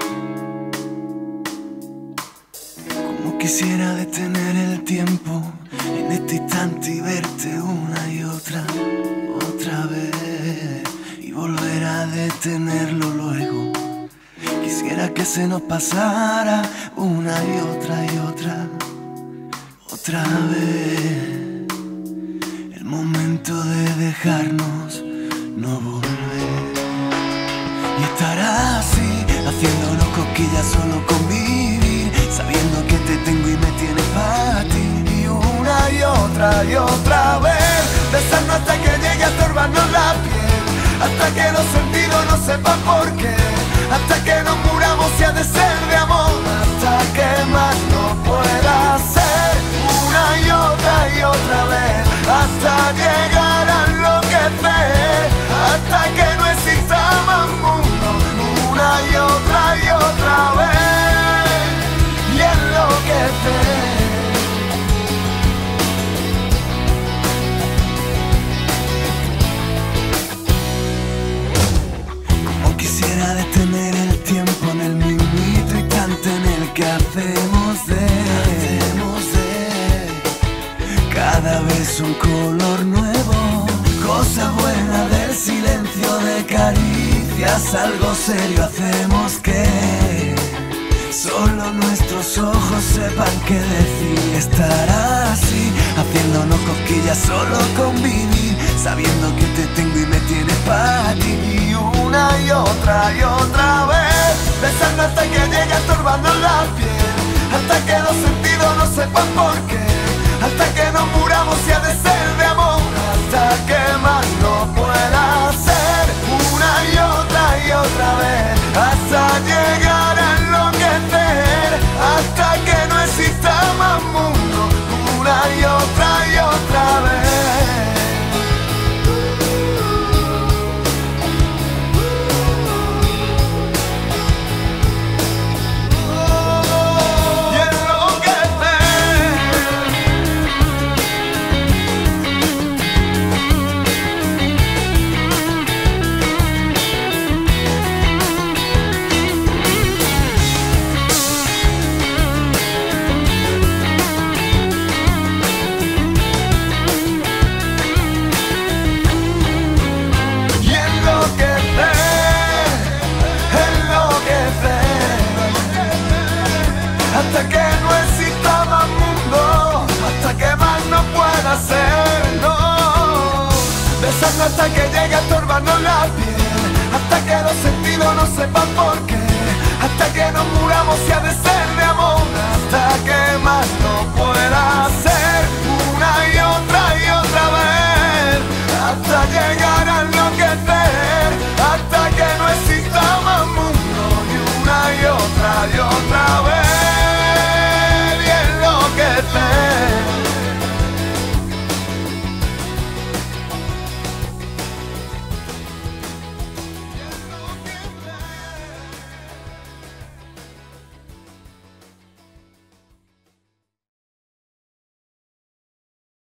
Como quisiera detener el tiempo en este instante y verte una y otra vez, y volver a detenerlo luego. Quisiera que se nos pasara una y otra vez, el momento de dejarnos no volver y estar así, haciéndonos cosquillas, solo convivir, sabiendo que te tengo y me tienes para ti. Y una y otra vez, besarnos hasta que llegue a estorbarnos la piel, hasta que los sentidos no sepan por qué, hasta que nos muramos y ha de ser de amor, hasta que más no pueda ser. Una y otra vez, hasta llegar a enloquecer, hasta que no exista más mundo. Una y otra vez, y enloquecer. Quisiera detener el tiempo en el mismito instante en el que hacemos de cada vez un color nuevo, cosa buena del silencio, de caricias, algo serio hacemos que solo nuestros ojos sepan qué decir. Estar así, haciéndonos cosquillas, solo convivir, sabiendo que te tengo y me tienes para ti. Y una y otra vez, besando hasta que llegue a estorbarnos la piel, hasta que los sentidos no sepan por qué, hasta que nos muramos y ha de ser de amor, hasta que más no pueda ser. Una y otra vez, hasta llegar a enloquecer, hasta que no exista más mundo. Una y otra vez. Hasta que no exista más mundo, hasta que más no pueda ser, no. Besando hasta que llegue a estorbarnos la piel, hasta que los sentidos no sepan por qué, hasta que nos muramos y ha de ser de amor, hasta que más no pueda ser.